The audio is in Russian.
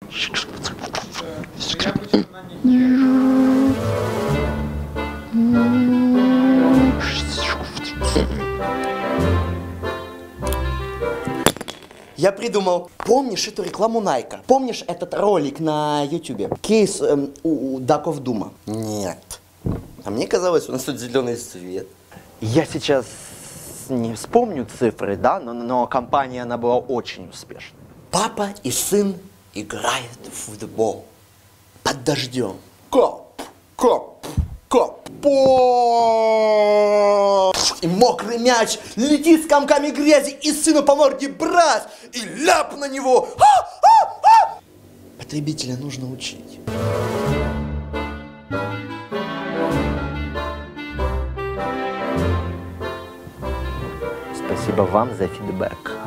Я придумал. Помнишь эту рекламу Найка? Помнишь этот ролик на YouTube? Кейс у Даков Дума? Нет. А мне казалось, у нас тут зеленый свет. Я сейчас не вспомню цифры, да, но компания, она была очень успешной. Папа и сын играют в футбол. Под дождем. Коп, коп, коп. И мокрый мяч летит с комками грязи, и сыну по морде брать, и ляп на него. Потребителя нужно учить. Спасибо вам за фидбэк.